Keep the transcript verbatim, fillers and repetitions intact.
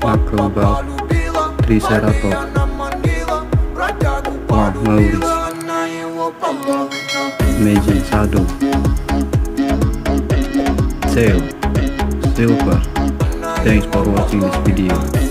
talk about triceratops. Wow, Maurice. Amazing shadow. Tail. Silver. Thanks for watching this video.